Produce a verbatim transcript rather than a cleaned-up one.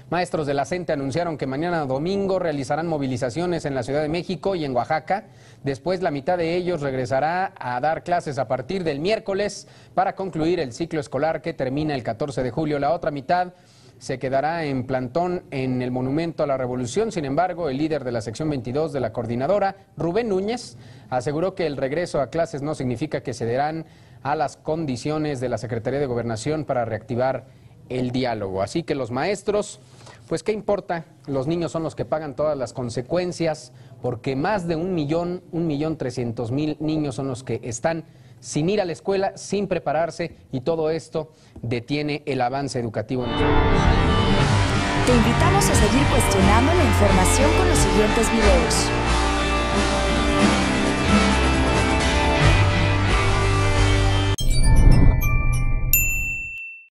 Maestros de la CENTE anunciaron que mañana domingo realizarán movilizaciones en la Ciudad de México y en Oaxaca. Después, la mitad de ellos regresará a dar clases a partir del miércoles para concluir el ciclo escolar que termina el catorce de julio. La otra mitad se quedará en plantón en el Monumento a la Revolución. Sin embargo, el líder de la sección veintidós de la coordinadora, Rubén Núñez, aseguró que el regreso a clases no significa que cederán a las condiciones de la Secretaría de Gobernación para reactivar el diálogo. Así que los maestros, pues qué importa, los niños son los que pagan todas las consecuencias, porque más de un millón, un millón trescientos mil niños son los que están sin ir a la escuela, sin prepararse, y todo esto detiene el avance educativo en nuestro país. Te invitamos a seguir cuestionando la información con los siguientes videos.